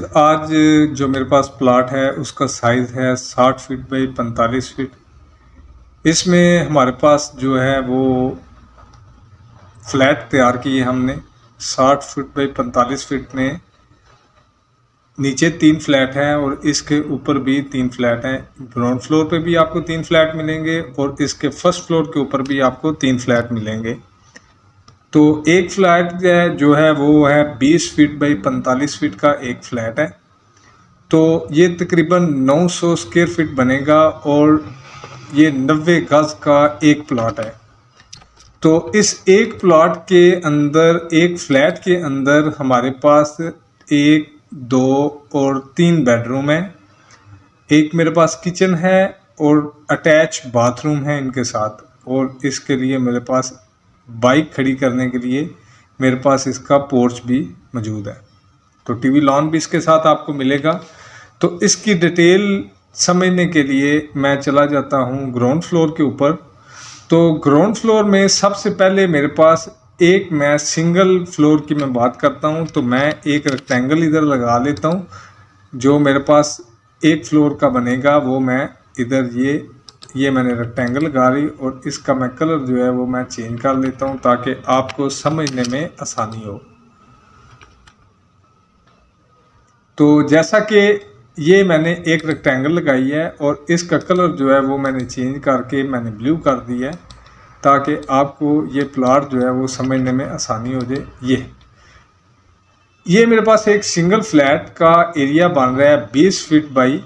Guys, आज जो मेरे पास प्लाट है उसका साइज़ है 60 फीट बाई 45 फीट। इसमें हमारे पास जो है वो फ्लैट तैयार की है हमने 60 फीट बाई 45 फीट में। नीचे 3 फ्लैट हैं और इसके ऊपर भी 3 फ्लैट हैं। ग्राउंड फ्लोर पे भी आपको 3 फ्लैट मिलेंगे और इसके फर्स्ट फ्लोर के ऊपर भी आपको 3 फ्लैट मिलेंगे। तो एक फ्लैट जो है वो है 20 फीट बाई 45 फीट का एक फ्लैट है। तो ये तकरीबन 900 स्क्वायर फीट बनेगा और ये 90 गज का एक प्लॉट है। तो इस एक प्लॉट के अंदर, एक फ्लैट के अंदर हमारे पास 1, 2 और 3 बेडरूम है। एक मेरे पास किचन है और अटैच बाथरूम है इनके साथ। और इसके लिए मेरे पास बाइक खड़ी करने के लिए मेरे पास इसका पोर्च भी मौजूद है। तो टीवी लॉन भी इसके साथ आपको मिलेगा। तो इसकी डिटेल समझने के लिए मैं चला जाता हूँ ग्राउंड फ्लोर के ऊपर। तो ग्राउंड फ्लोर में सबसे पहले मेरे पास मैं सिंगल फ्लोर की मैं बात करता हूँ। तो मैं एक रेक्टेंगल इधर लगा लेता हूँ। जो मेरे पास एक फ्लोर का बनेगा वो मैं इधर ये मैंने रेक्टेंगल लगा ली और इसका मैं कलर जो है वो मैं चेंज कर लेता हूँ ताकि आपको समझने में आसानी हो। तो जैसा कि ये मैंने एक रेक्टेंगल लगाई है और इसका कलर जो है वो मैंने चेंज करके मैंने ब्लू कर दिया है ताकि आपको ये प्लॉट जो है वो समझने में आसानी हो जाए। ये मेरे पास एक सिंगल फ्लैट का एरिया बन रहा है 20 फीट बाई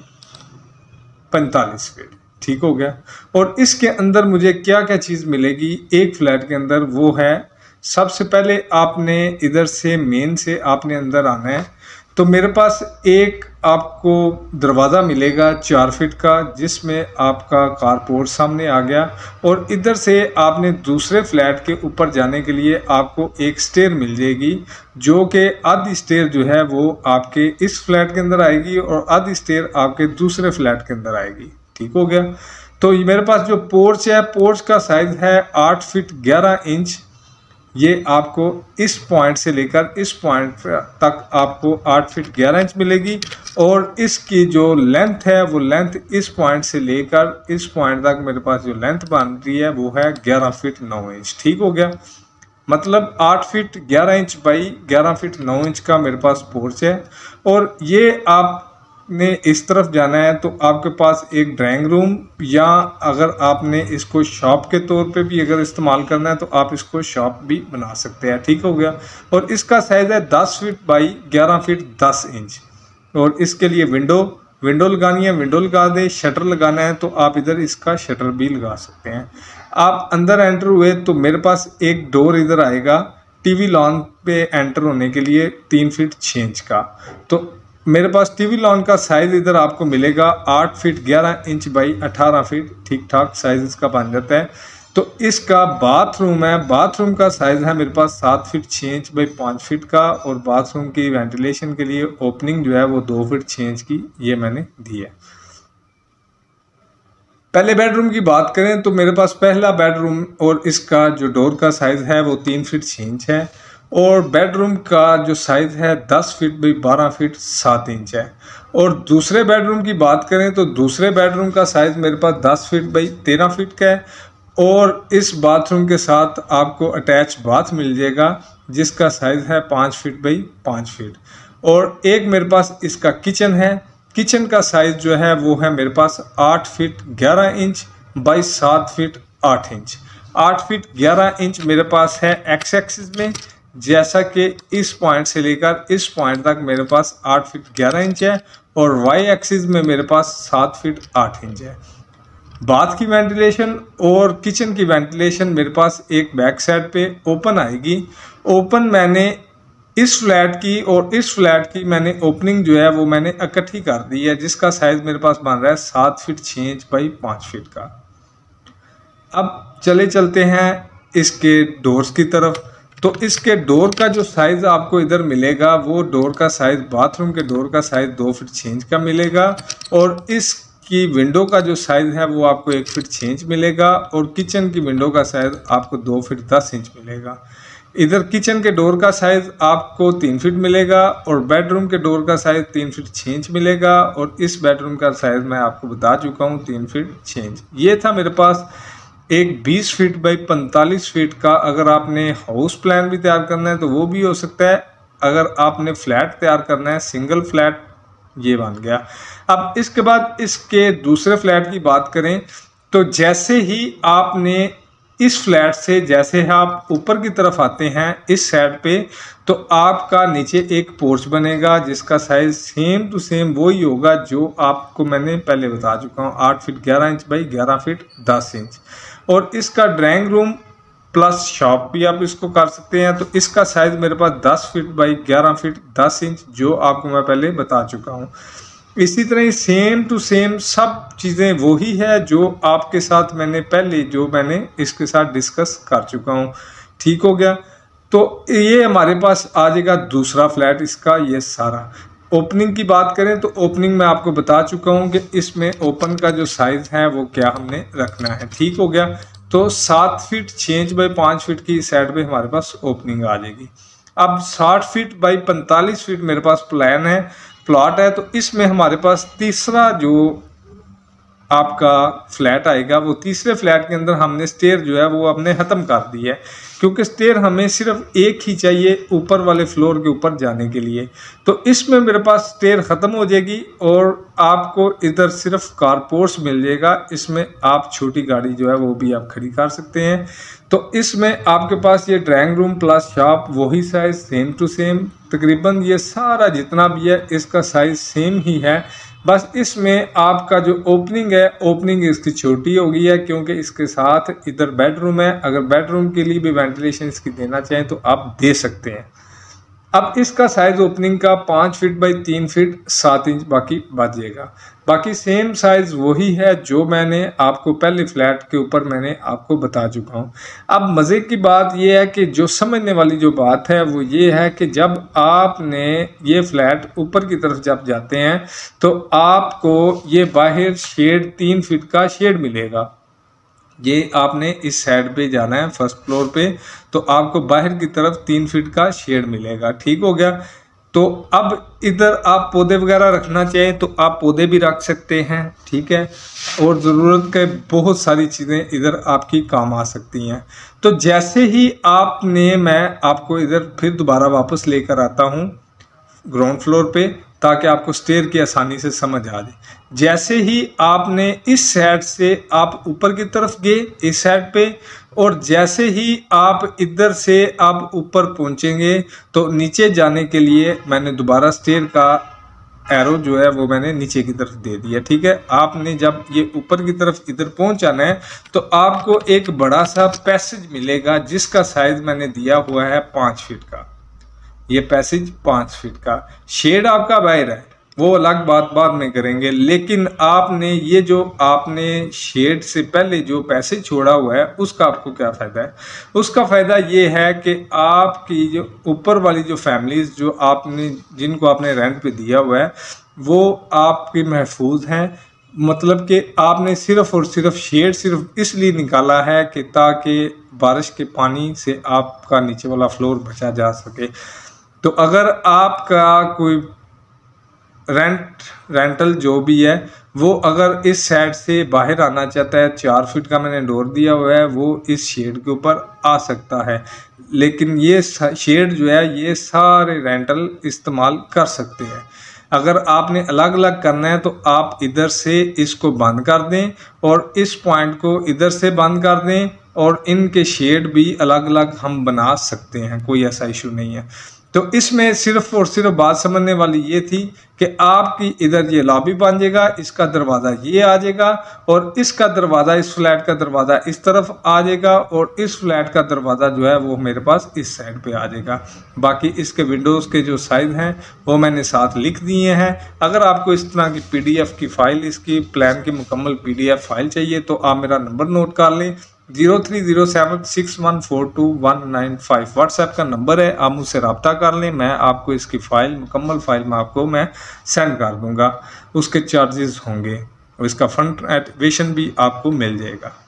45 फीट। ठीक हो गया। और इसके अंदर मुझे क्या क्या चीज़ मिलेगी एक फ्लैट के अंदर, वो है सबसे पहले आपने इधर से मेन से आपने अंदर आना है। तो मेरे पास एक आपको दरवाज़ा मिलेगा 4 फीट का जिसमें आपका कारपोर्ट सामने आ गया। और इधर से आपने दूसरे फ्लैट के ऊपर जाने के लिए आपको एक स्टेयर मिल जाएगी, जो कि आधी स्टेयर जो है वो आपके इस फ्लैट के अंदर आएगी और आधी स्टेयर आपके दूसरे फ्लैट के अंदर आएगी। ठीक हो गया। तो मेरे पास जो पोर्च है, पोर्च का साइज़ है 8 फीट 11 इंच। ये आपको इस पॉइंट से लेकर इस पॉइंट तक आपको 8 फीट 11 इंच मिलेगी। और इसकी जो लेंथ है वो लेंथ इस पॉइंट से लेकर इस पॉइंट तक मेरे पास जो लेंथ बन रही है वो है 11 फीट 9 इंच। ठीक हो गया। मतलब 8 feet 11 inch by 11 feet 9 inch का मेरे पास पोर्च है। और ये आपने इस तरफ जाना है तो आपके पास एक ड्राइंग रूम, या अगर आपने इसको शॉप के तौर पे भी अगर इस्तेमाल करना है तो आप इसको शॉप भी बना सकते हैं। ठीक हो गया। और इसका साइज़ है 10 फीट बाई 11 फीट 10 इंच। और इसके लिए विंडो लगानी है, विंडो लगा दें। शटर लगाना है तो आप इधर इसका शटर भी लगा सकते हैं। आप अंदर एंटर हुए तो मेरे पास एक डोर इधर आएगा टीवी लॉन पे एंटर होने के लिए 3 फीट 6 इंच का। तो मेरे पास टीवी लॉन का साइज़ इधर आपको मिलेगा 8 फीट 11 इंच बाई 18 फीट। ठीक ठाक साइज़ इसका बन जाता है। तो इसका बाथरूम है, बाथरूम का साइज़ है मेरे पास 7 फीट 6 इंच बाई 5 फीट का। और बाथरूम की वेंटिलेशन के लिए ओपनिंग जो है वो 2 फीट 6 इंच की ये मैंने दी है। पहले बेडरूम की बात करें तो मेरे पास पहला बेडरूम और इसका जो डोर का साइज़ है वो 3 फीट 6 इंच है। और बेडरूम का जो साइज़ है 10 फीट बाई 12 फीट 7 इंच है। और दूसरे बेडरूम की बात करें तो दूसरे बेडरूम का साइज़ मेरे पास 10 फीट बाई 13 फीट का है। और इस बाथरूम के साथ आपको अटैच बाथ मिल जाएगा जिसका साइज़ है 5 फीट बाई 5 फीट। और एक मेरे पास इसका किचन है। किचन का साइज़ जो है वो है मेरे पास 8 feet 11 inch by 7 feet 8 inch. 8 feet 11 inch मेरे पास है एक्स एक्सिस में, जैसा कि इस पॉइंट से लेकर इस पॉइंट तक मेरे पास 8 फीट 11 इंच है। और वाई एक्सिस में मेरे पास 7 फीट 8 इंच है। बाथ की वेंटिलेशन और किचन की वेंटिलेशन मेरे पास एक बैक साइड पे ओपन आएगी। ओपन मैंने इस फ्लैट की और इस फ्लैट की मैंने ओपनिंग जो है वो मैंने इकट्ठी कर दी है, जिसका साइज़ मेरे पास बन रहा है 7 फीट 6 इंच बाई 5 फीट का। अब चलते हैं इसके डोर्स की तरफ। तो इसके डोर का जो साइज़ आपको इधर मिलेगा वो डोर का साइज़, बाथरूम के डोर का साइज़ 2 फीट 6 इंच का मिलेगा। और इसकी विंडो का जो साइज़ है वो आपको 1 फीट 6 इंच मिलेगा। और किचन की विंडो का साइज़ आपको 2 फीट 10 इंच मिलेगा। इधर किचन के डोर का साइज आपको 3 फीट मिलेगा और बेडरूम के डोर का साइज 3 फीट 6 इंच मिलेगा और इस बेडरूम का साइज मैं आपको बता चुका हूँ 3 फीट 6 इंच। ये था मेरे पास एक 20 फीट बाई 45 फीट का। अगर आपने हाउस प्लान भी तैयार करना है तो वो भी हो सकता है। अगर आपने फ्लैट तैयार करना है सिंगल फ्लैट, ये बन गया। अब इसके बाद इसके दूसरे फ्लैट की बात करें तो जैसे ही आपने इस फ्लैट से जैसे आप ऊपर की तरफ आते हैं इस साइड पे, तो आपका नीचे एक पोर्च बनेगा जिसका साइज सेम टू सेम वही होगा जो आपको मैंने पहले बता चुका हूँ, 8 feet 11 inch by 11 feet 10 inch. और इसका ड्राइंग रूम प्लस शॉप भी आप इसको कर सकते हैं। तो इसका साइज मेरे पास 10 फीट बाई 11 फीट 10 इंच जो आपको मैं पहले बता चुका हूँ। इसी तरह सेम टू सेम सब चीज़ें वही है जो आपके साथ मैंने पहले जो मैंने इसके साथ डिस्कस कर चुका हूँ। ठीक हो गया। तो ये हमारे पास आ जाएगा दूसरा फ्लैट इसका। ये सारा ओपनिंग की बात करें तो ओपनिंग मैं आपको बता चुका हूँ कि इसमें ओपन का जो साइज़ है वो क्या हमने रखना है। ठीक हो गया। तो 7 फीट 6 इंच बाई 5 फीट की साइड पे हमारे पास ओपनिंग आ जाएगी। अब 60 फीट बाई 45 फीट मेरे पास प्लॉट है। तो इसमें हमारे पास तीसरा जो आपका फ्लैट आएगा वो तीसरे फ्लैट के अंदर हमने स्टेयर जो है वो हमने ख़त्म कर दी है, क्योंकि स्टेयर हमें सिर्फ एक ही चाहिए ऊपर वाले फ्लोर के ऊपर जाने के लिए। तो इसमें मेरे पास स्टेयर ख़त्म हो जाएगी और आपको इधर सिर्फ कारपोर्ट्स मिल जाएगा। इसमें आप छोटी गाड़ी जो है वो भी आप खड़ी कर सकते हैं। तो इसमें आपके पास ये ड्राइंग रूम प्लस शॉप वही साइज़ सेम टू सेम, तकरीबन ये सारा जितना भी है इसका साइज़ सेम ही है। बस इसमें आपका जो ओपनिंग है ओपनिंग इसकी छोटी हो गई है क्योंकि इसके साथ इधर बेडरूम है। अगर बेडरूम के लिए भी वेंटिलेशन इसकी देना चाहें तो आप दे सकते हैं। अब इसका साइज ओपनिंग का 5 फीट बाई 3 फीट 7 इंच बाकी बचेगा। बाकी सेम साइज वही है जो मैंने आपको पहले फ्लैट के ऊपर मैंने आपको बता चुका हूँ। अब मज़े की बात यह है कि जो समझने वाली जो बात है वो ये है कि जब आपने ये फ्लैट ऊपर की तरफ जब जाते हैं तो आपको ये बाहर शेड 3 फीट का शेड मिलेगा। ये आपने इस साइड पे जाना है फर्स्ट फ्लोर पे तो आपको बाहर की तरफ 3 फीट का शेड मिलेगा। ठीक हो गया। तो अब इधर आप पौधे वगैरह रखना चाहें तो आप पौधे भी रख सकते हैं। ठीक है। और ज़रूरत के बहुत सारी चीज़ें इधर आपकी काम आ सकती हैं। तो जैसे ही आपने मैं आपको इधर फिर दोबारा वापस लेकर आता हूँ ग्राउंड फ्लोर पे ताकि आपको स्टेयर की आसानी से समझ आ जाए। जैसे ही आपने इस साइड से आप ऊपर की तरफ गए इस साइड पे और जैसे ही आप इधर से आप ऊपर पहुंचेंगे तो नीचे जाने के लिए मैंने दोबारा स्टेयर का एरो जो है वो मैंने नीचे की तरफ दे दिया। ठीक है। आपने जब ये ऊपर की तरफ इधर पहुंच जाना है तो आपको एक बड़ा सा पैसेज मिलेगा जिसका साइज मैंने दिया हुआ है 5 फीट का। ये पैसेज 5 फीट का। शेड आपका बाहर है वो अलग बात बाद में करेंगे, लेकिन आपने ये जो आपने शेड से पहले जो पैसेज छोड़ा हुआ है उसका आपको क्या फ़ायदा है? उसका फ़ायदा ये है कि आपकी जो ऊपर वाली जो फैमिलीज़ जो आपने जिनको आपने रेंट पे दिया हुआ है वो आपकी महफूज हैं। मतलब कि आपने सिर्फ़ और सिर्फ शेड सिर्फ इसलिए निकाला है कि ताकि बारिश के पानी से आपका नीचे वाला फ्लोर बचा जा सके। तो अगर आपका कोई रेंटल जो भी है वो अगर इस साइड से बाहर आना चाहता है 4 फीट का मैंने डोर दिया हुआ है वो इस शेड के ऊपर आ सकता है, लेकिन ये शेड जो है ये सारे रेंटल इस्तेमाल कर सकते हैं। अगर आपने अलग अलग करना है तो आप इधर से इसको बंद कर दें और इस पॉइंट को इधर से बंद कर दें और इनके शेड भी अलग अलग हम बना सकते हैं, कोई ऐसा इशू नहीं है। तो इसमें सिर्फ और सिर्फ बात समझने वाली ये थी कि आपकी इधर ये लॉबी बन जाएगा, इसका दरवाज़ा ये आ जाएगा और इसका दरवाज़ा इस फ्लैट का दरवाज़ा इस तरफ आ जाएगा और इस फ्लैट का दरवाज़ा जो है वो मेरे पास इस साइड पे आ जाएगा। बाकी इसके विंडोज़ के जो साइज़ हैं वो मैंने साथ लिख दिए हैं। अगर आपको इस तरह की PDF की फ़ाइल इसकी प्लान की मुकम्मल PDF फ़ाइल चाहिए तो आप मेरा नंबर नोट कर लें 0307614219 व्हाट्सएप का नंबर है, आप मुझसे रब्ता कर लें। मैं आपको इसकी फ़ाइल मुकम्मल फ़ाइल में आपको मैं सेंड कर दूंगा। उसके चार्जेस होंगे और इसका फंड एक्टिवेशन भी आपको मिल जाएगा।